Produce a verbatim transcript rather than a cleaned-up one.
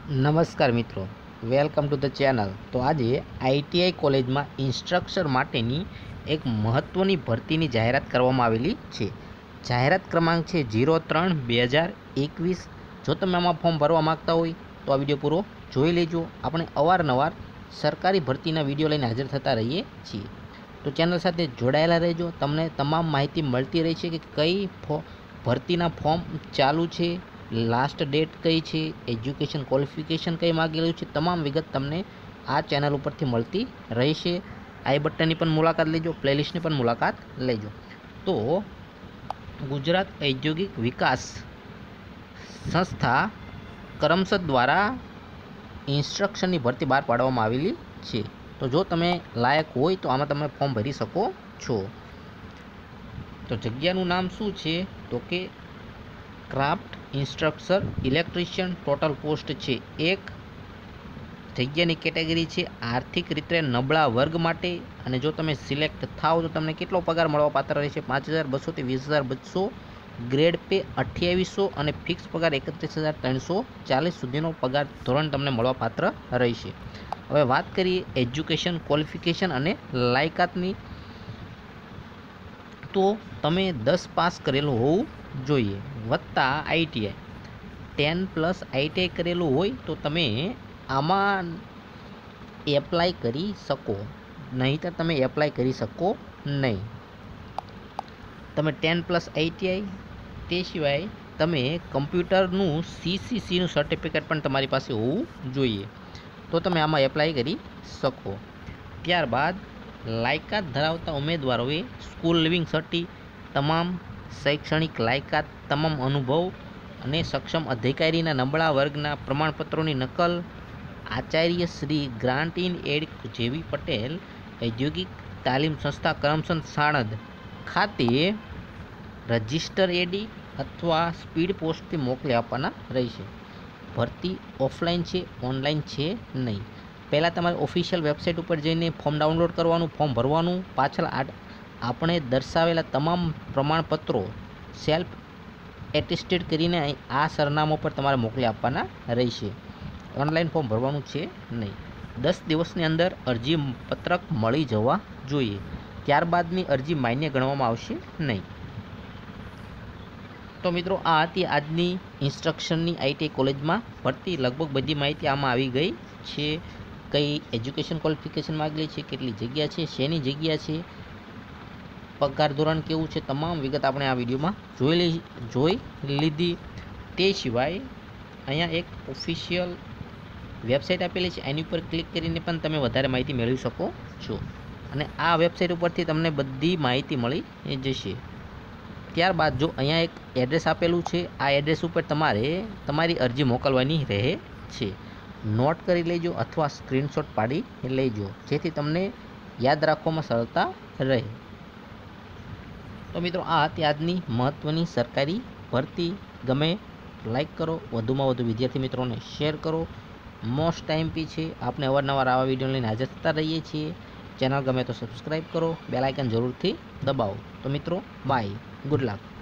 नमस्कार मित्रों, welcome to the channel. तो आज आईटीआई कॉलेज में इंस्ट्रक्टर माटेनी एक महत्वनी भरतीनी जाहेरात करवामां आवेली छे। जाहेरात क्रमांक है जीरो त्रण बे हज़ार एकवीस। जो तमे आमां फॉर्म भरवा मांगता होय तो आ विडियो पूरो जोई लेजो। आपणे अवारनवार सरकारी भरतीना विडियो लईने हाजर थता रहीए छीए, तो चैनल साथे जोडाયેલા रहेजो। तमने तमाम माहिती मळती रही छे कि कई भरतीना फॉर्म चालू छे, लास्ट डेट कई है, एज्युकेशन क्वॉलिफिकेशन कई मांगेलू है, तमाम विगत तमने आ चैनल पर मळती रहेशे। आई बटन की मुलाकात लेजो, प्लेलिस्ट की मुलाकात लेजो। तो गुजरात औद्योगिक विकास संस्था करमसद द्वारा इंस्ट्रक्शन की भरती बहार पाडवामां आवेली छे। तो जो तमे लायक होय तो आमां तमे फॉर्म भरी शको छो। तो जग्यानुं नाम शुं छे तो के craft instructor electrician. Total post है एक। जग्यानी केटेगरी है आर्थिक रीते नबळा वर्ग माटे। अने जो तमे सिलेक्ट थाओ तो तमने केटलो पगार मळवा पात्र रहेशे? पांच हज़ार बसो थी वीस हज़ार बसो। ग्रेड पे अठावीस सौ और फिक्स पगार एकत्रीस हज़ार त्रण सौ चालीस सुधीनो पगार धोरण तमने मळवा पात्र रहेशे। हवे वात करीए एज्युकेशन क्वॉलिफिकेशन अने लायकातनी, तो तमे दस पास करेलुं होवुं जोईए वत्ता आईटीआई टेन प्लस आईटीआई करेलू होय तो तमे आमां एप्लाय करी शको, नहीं तो तमे एप्लाय करी शको नहीं। तमे टेन प्लस आईटीआई ते सिवाय तमे कम्प्यूटरनुं सीसीसीनुं सर्टिफिकेट पण तमारी पासे होवुं जोईए, तो तमे आमां एप्लाय करी शको। त्यारबाद लायकात धरावता उमेदवारोए स्कूल लिविंग सर्टी, तमाम शैक्षणिक लायकात, तमाम अनुभव અને સક્ષમ અધિકારીના નબળા વર્ગના પ્રમાણપત્રોની નકલ, Acharya Shri grant in add જેવી પટેલ ઔદ્યોગિક તાલીમ સંસ્થા કરમસદ સાણંદ ખાતે રજિસ્ટર એડી અથવા સ્પીડ પોસ્ટથી મોકલી આપવાના રહેશે। ભરતી ઓફલાઈન છે, ઓનલાઈન છે નહીં। પહેલાં તમારે ઓફિશિયલ વેબસાઇટ ઉપર જઈને ફોર્મ ડાઉનલોડ કરવાનું, ફોર્મ ભરવાનું, પાછળ આપણે દર્શાવેલા તમામ પ્રમાણપત્રો સેલ્ફ एटेस्टेड करीने आ सरनामा पर तमारे मोकली आपवाना रहेशे। ऑनलाइन फॉर्म भरवानुं छे नहीं। दस दिवसनी अंदर अरजी पत्रक मळी जवा जोईए, त्यारबादनी अरजी मान्य गणवामां आवशे नहीं। तो मित्रों आ हती आजनी इंस्ट्रक्शननी आईटीआई कॉलेज में भरती। लगभग बधी माहिती आमां आवी गई छे। कई एज्युकेशन क्वॉलिफिकेशन मांगेली छे, केटली जग्या छे, शेनी जग्या छे, पगार धोरण केवुं छे, तमाम विगत आपणे आ विडियो में जोई ली जोई लीधी। ते सिवाय अहींया एक ऑफिशियल वेबसाइट आपेली छे, एनी पर क्लिक करीने पण तमे वधारे माहिती मेळवी शको छो। अने आ वेबसाइट उपरथी तमने बधी माहिती मळी जशे। त्यारबाद जो अहींया एक एड्रेस आपेलुं छे, आ एड्रेस उपर तमारे तमारी अरजी मोकलवानी रहे छे। नोट करी लेजो अथवा स्क्रीनशॉट पाडी लेजो, जेथी तमने याद राखवामां सरलता रहे। तो मित्रों आ हती आजनी महत्वनी सरकारी भरती। गमे लाइक करो, वधुमां वधु विद्यार्थी मित्रों ने शेर करो। मोस्ट टाइम पी है, आपने अवारनवार आवा विडियो लईने हाजर थता रहीए छीए। चैनल गमे तो सब्सक्राइब करो, बेल आइकन जरूर थी दबाओ। तो मित्रों बाय, गुड लक।